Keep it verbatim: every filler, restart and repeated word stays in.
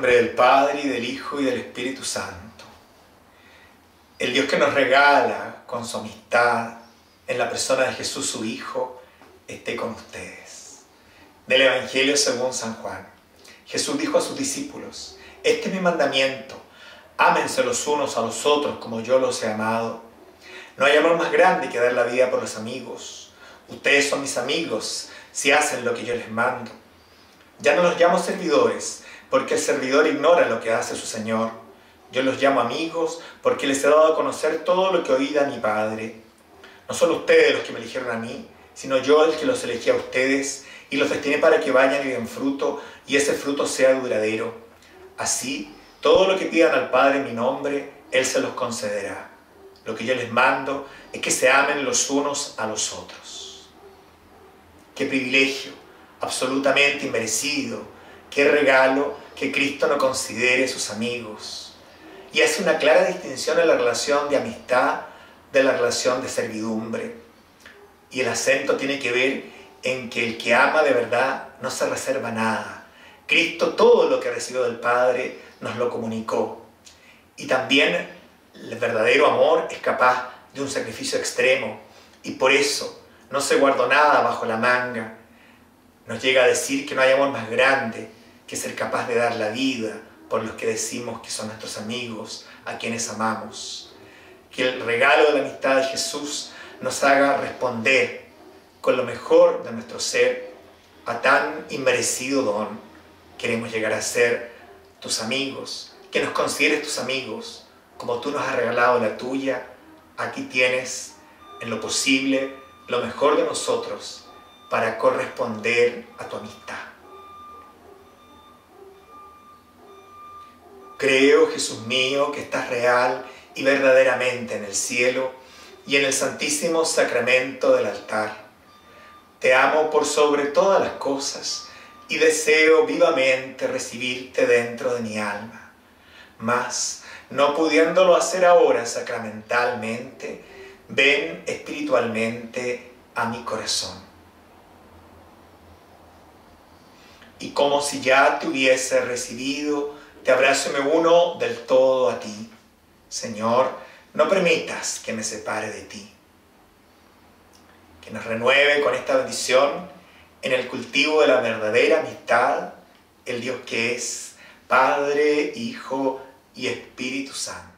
nombre del Padre, y del Hijo, y del Espíritu Santo. El Dios que nos regala con su amistad en la persona de Jesús su Hijo, esté con ustedes. Del Evangelio según San Juan. Jesús dijo a sus discípulos: este es mi mandamiento, ámense los unos a los otros como yo los he amado. No hay amor más grande que dar la vida por los amigos. Ustedes son mis amigos si hacen lo que yo les mando. Ya no los llamo servidores, porque el servidor ignora lo que hace su Señor. Yo los llamo amigos, porque les he dado a conocer todo lo que oí de mi Padre. No son ustedes los que me eligieron a mí, sino yo el que los elegí a ustedes, y los destiné para que vayan y den fruto, y ese fruto sea duradero. Así, todo lo que pidan al Padre en mi nombre, Él se los concederá. Lo que yo les mando es que se amen los unos a los otros. ¡Qué privilegio! Absolutamente inmerecido. ¡Qué regalo que Cristo no considere sus amigos! Y hace una clara distinción en la relación de amistad de la relación de servidumbre. Y el acento tiene que ver en que el que ama de verdad no se reserva nada. Cristo todo lo que recibió del Padre nos lo comunicó. Y también el verdadero amor es capaz de un sacrificio extremo, y por eso no se guardó nada bajo la manga. Nos llega a decir que no hay amor más grande que ser capaz de dar la vida por los que decimos que son nuestros amigos, a quienes amamos. Que el regalo de la amistad de Jesús nos haga responder con lo mejor de nuestro ser a tan inmerecido don. Queremos llegar a ser tus amigos, que nos consideres tus amigos, como tú nos has regalado la tuya. Aquí tienes, en lo posible, lo mejor de nosotros para corresponder a tu amistad. Creo, Jesús mío, que estás real y verdaderamente en el cielo y en el santísimo sacramento del altar. Te amo por sobre todas las cosas y deseo vivamente recibirte dentro de mi alma. Mas, no pudiéndolo hacer ahora sacramentalmente, ven espiritualmente a mi corazón. Y como si ya te hubiese recibido, te abrazo y me uno del todo a ti. Señor, no permitas que me separe de ti. Que nos renueve con esta bendición en el cultivo de la verdadera amistad, el Dios que es Padre, Hijo y Espíritu Santo.